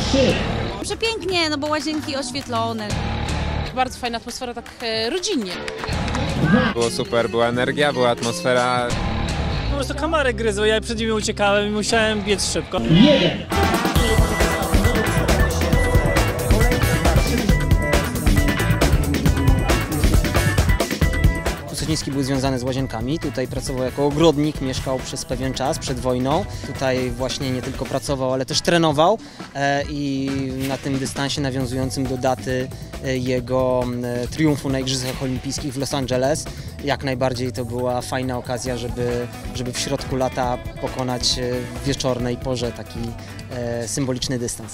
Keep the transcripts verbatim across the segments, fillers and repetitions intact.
Przepięknie, no bo łazienki oświetlone. Bardzo fajna atmosfera, tak e, rodzinnie. Było super, była energia, była atmosfera. Po prostu komary gryzły, ja przed nimi uciekałem i musiałem biec szybko. Sośnicki był związany z Łazienkami, tutaj pracował jako ogrodnik, mieszkał przez pewien czas przed wojną. Tutaj właśnie nie tylko pracował, ale też trenował e, i na tym dystansie nawiązującym do daty e, jego e, triumfu na Igrzyskach Olimpijskich w Los Angeles, jak najbardziej to była fajna okazja, żeby, żeby w środku lata pokonać e, w wieczornej porze taki e, symboliczny dystans.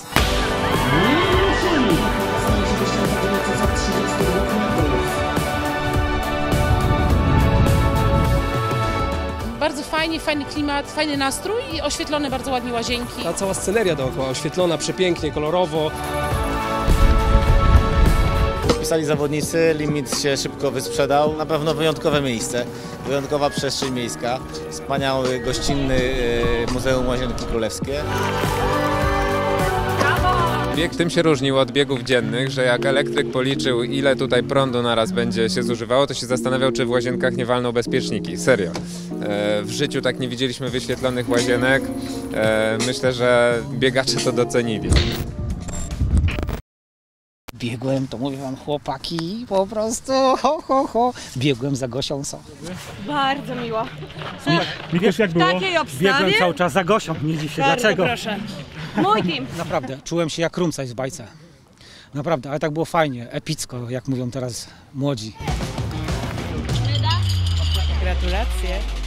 Bardzo fajnie, fajny klimat, fajny nastrój i oświetlone bardzo ładnie łazienki. Ta cała sceneria dookoła oświetlona przepięknie, kolorowo. Pisali zawodnicy, limit się szybko wysprzedał. Na pewno wyjątkowe miejsce, wyjątkowa przestrzeń miejska, wspaniały, gościnny Muzeum Łazienki Królewskie. Bieg tym się różnił od biegów dziennych, że jak elektryk policzył, ile tutaj prądu naraz będzie się zużywało, to się zastanawiał, czy w łazienkach nie walną bezpieczniki. Serio. E, w życiu tak nie widzieliśmy wyświetlonych łazienek. E, myślę, że biegacze to docenili. Biegłem, to mówię wam, chłopaki, po prostu ho, ho, ho. Biegłem za Gosią są. Bardzo miło. Mi też jak było? Takiej obstawie? Biegłem cały czas za Gosią, nie dzisiaj. Bardzo Dlaczego? proszę. Mój team. Naprawdę, czułem się jak Rumcaj w bajce. Naprawdę, ale tak było fajnie, epicko, jak mówią teraz młodzi. Gratulacje.